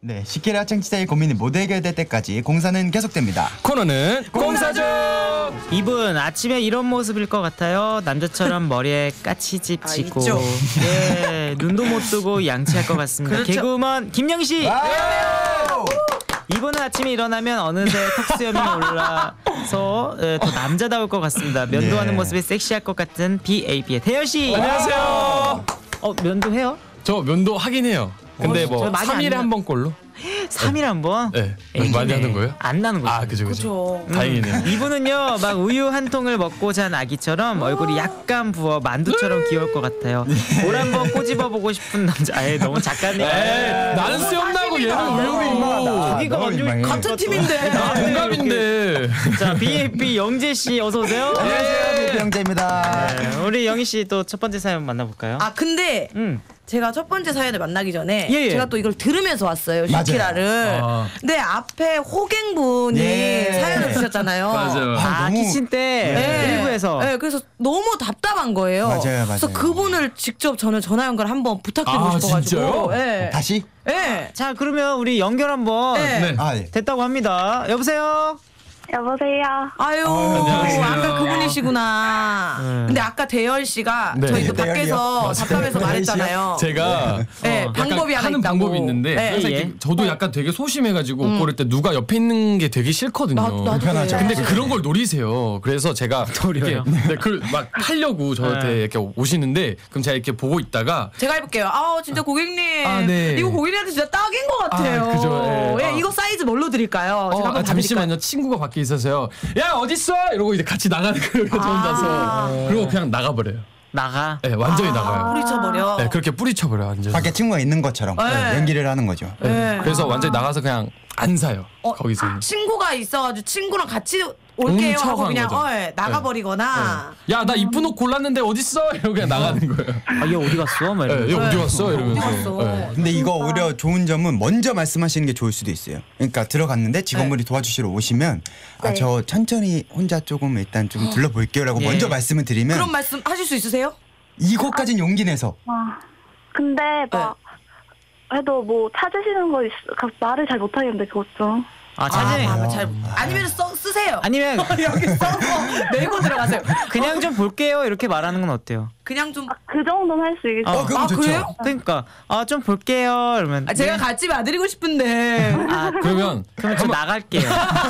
네, 시키라 청취자의 고민이 모두 해결될 때까지 공사는 계속됩니다. 코너는 공사중. 이분 아침에 이런 모습일 것 같아요. 남자처럼 머리에 까치집 지고 있죠. 예, 눈도 못 뜨고 양치할 것 같습니다. 그렇죠. 개그우먼 김영희 씨. 이분은 아침에 일어나면 어느새 턱수염이 올라서 더 남자다울 것 같습니다. 면도하는 네. 모습이 섹시할 것 같은 BAB의 태연 씨. 안녕하세요. 면도해요? 저 면도 하긴 해요. 근데 저 뭐 많이 3일에 안 한 번 꼴로? 3일 한 번? 네. 애기네. 많이 하는 거예요? 안 나는 거죠. 아, 그죠. 그죠. 다행이네요. 이분은요 막 우유 한 통을 먹고 잔 아기처럼 얼굴이 약간 부어 만두처럼 귀여울 것 같아요. 뭘 한번 꼬집어 보고 싶은 남자. 아예 너무 작가님. 나는 수염 나고 얘는 우유고. 여기가 너무 완전 민망해. 같은 팀인데. 나 동갑인데. 자 BAB 영재 씨 어서 오세요. 안녕하세요, 배병재입니다. 네, 우리 영희 씨 또 첫 번째 사연 만나볼까요? 아 근데 제가 첫 번째 사연을 만나기 전에 예. 제가 또 이걸 들으면서 왔어요. 맞아요. 시키라를. 아. 근데 앞에 호갱분이 예. 사연을 주셨잖아요. 맞아요. 너무- 키친 때 네. 일부에서 네, 그래서 너무 답답한 거예요. 맞아요. 그래서 그분을 직접 저는 전화 연결 한번 부탁드리고 아, 싶어가지고. 진짜요? 네. 다시? 네. 자 그러면 우리 연결 한번 네. 네. 아, 예. 됐다고 합니다. 여보세요. 여보세요. 아유, 안녕하세요. 아까 그분이시구나. 근데 아까 대열 씨가 네. 저희 또 대열이요? 밖에서 맞아요. 답답해서 대열 말했잖아요. 제가 네, 약간 방법이 하나 하는 있다고. 방법이 있는데 네. 항상 예. 이렇게 저도 약간 되게 소심해가지고 옷 고를 때 누가 옆에 있는 게 되게 싫거든요. 나도 불편하죠. 그래. 근데 그런 걸 노리세요. 그래서 제가 노려요? 이렇게 막 하려고 저한테 네. 이렇게 오시는데 그럼 제가 이렇게 보고 있다가 제가 해볼게요. 아우 진짜 고객님, 아, 네. 이거 고객님한테 진짜 딱인 것 같아요. 아, 그죠, 예. 예, 이거 사이즈 뭘로 드릴까요? 제가 한번 잠시만요. 친구가 밖에 있어서요. 야 어딨어? 이러고 이제 같이 나가는 거예요. 저 혼자서. 그리고 그냥 나가버려요. 나가. 네, 완전히 나가요. 뿌리쳐버려. 네, 그렇게 뿌리쳐버려요. 완전. 밖에 친구가 있는 것처럼 네. 연기를 하는 거죠. 네. 그래서 완전히 나가서 그냥 안 사요. 거기서. 친구가 있어가지고 친구랑 같이 올게요 하고 훔쳐간 그냥 거죠. 나가버리거나. 야 나 이쁜 옷 골랐는데 어딨어? 이러고 그냥 나가는 거예요. 얘 어디 갔어? 막 네, 이러면서. 얘 어디 갔어? 이러면서. 어디 갔어? 네. 근데 이거 오히려 좋은 점은 먼저 말씀하시는 게 좋을 수도 있어요. 그러니까 들어갔는데 직원분이 도와주시러 오시면 아, 저 천천히 혼자 조금 일단 좀 둘러볼게요라고 예. 먼저 말씀을 드리면 그런 말씀 하실 수 있으세요? 이것까진 용기 내서 근데 막 해도 뭐 찾으시는 거 말을 잘 못하겠는데 그것 좀. 찾으니. 아니면 쓰세요. 아니면 여기 써서 메고 들어가세요. 그냥 좀 볼게요 이렇게 말하는 건 어때요? 그냥 좀. 그 정도는 할 수 있겠어요. 그럼 좋죠. 그래요? 그러니까 좀 볼게요 이러면 아, 제가 같이 봐드리고 싶은데. 그러면 좀 나갈게요.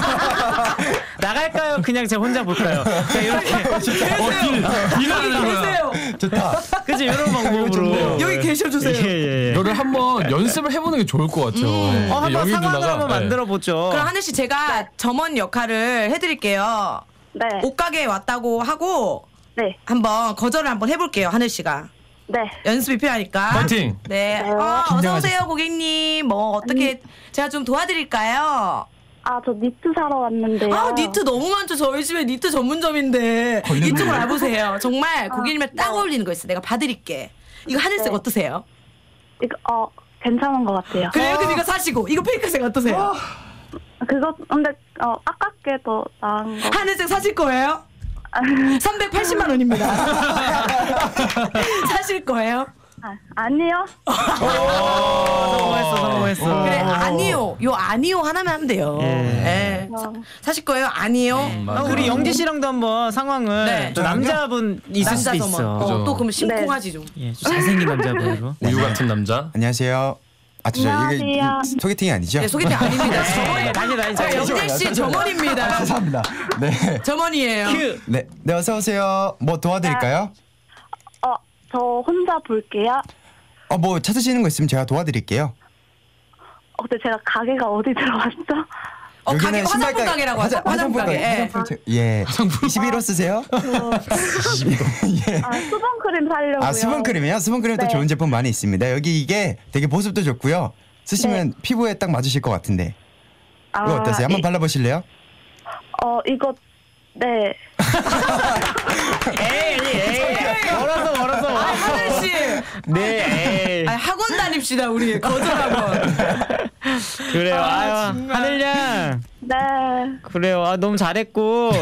나갈까요? 그냥 제가 혼자 볼까요? 그냥 이렇게 일하는 거야. 계세요. 좋다. 그치 이런 방법으로 여기 계셔주세요. 예. 이거를 한번 연습을 해보는 게 좋을 것 같아요. 한번 영희 상황을 누나가, 한번 네. 만들어 보죠. 그럼 하늘 씨 제가 점원 역할을 해드릴게요. 네. 옷가게에 왔다고 하고 네. 한번 거절을 한번 해볼게요. 하늘 씨가 네. 연습이 필요하니까. 파이팅! 네. 어서 오세요 고객님. 뭐 어떻게 제가 좀 도와드릴까요? 아, 저 니트 사러 왔는데요. 아 니트 너무 많죠. 저희 집에 니트 전문점인데 이쪽으로 와보세요. 정말 고객님한테 딱 어울리는 거 있어. 내가 봐드릴게. 이거 하늘색 어떠세요? 이거 괜찮은 것 같아요. 그래요? 그럼 이거 사시고 이거 핑크색 어떠세요? 그거 근데 아깝게 더 나은 거. 하늘색 사실 거예요? 380만 원입니다. 사실 거예요? 아니요. 성공했어. 그래 아니요. 요 아니요 하나만 하면 돼요. 예. 사실 거예요? 아니요. 우리 영지 씨랑도 한번 상황을 네. 또 남자분 있을 수도 남자 있어. 점원. 또 그러면 심쿵하지 좀. 예, 좀 잘생긴 남자분으로. 우유 같은 남자. 안녕하세요. 이게 안녕하세요. 소개팅이 아니죠? 네, 소개팅 아닙니다. 다니. 저 영재 씨 점원입니다. 죄송합니다. 네. 점원이에요. 네, 어서 오세요. 뭐 도와드릴까요? 저 혼자 볼게요. 뭐 찾으시는 거 있으면 제가 도와드릴게요. 근데 제가 가게가 어디 들어갔죠? 가게 화장품 가게라고 하죠. 화장품 가게. 예. 예. 21호 쓰세요? 예. 수분크림 사려고요. 수분크림이요? 수분크림 또 네. 좋은 제품 많이 있습니다. 여기 이게 되게 보습도 좋고요. 쓰시면 피부에 딱 맞으실 것 같은데. 이거 어떠세요? 한번 발라보실래요? 이거 네. 에이. 멀어서. 하늘 씨. 네. 아니, 학원 다닙시다 우리 거절학원. 그래요. 하늘양. 네. 그래요. 너무 잘했고.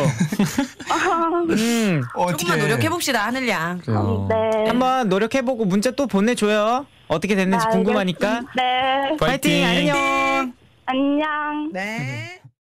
조금만 노력해 봅시다 하늘 양. 네. 한번 노력해보고 문자 또 보내줘요. 어떻게 됐는지 궁금하니까. 네. 파이팅. 안녕. 안녕. 네.